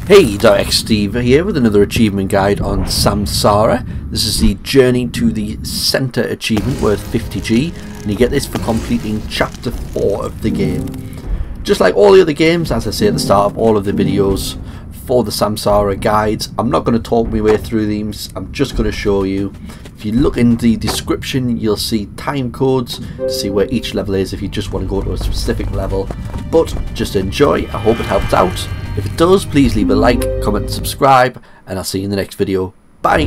Hey, Direct Steve here with another achievement guide on Samsara. This is the Journey to the Center achievement worth 50G, and you get this for completing chapter 4 of the game. Just like all the other games, as I say at the start of all of the videos for the Samsara guides, I'm not going to talk my way through these, I'm just going to show you. If you look in the description, you'll see time codes to see where each level is if you just want to go to a specific level. But just enjoy, I hope it helped out. If it does, please leave a like, comment, subscribe, and I'll see you in the next video. Bye!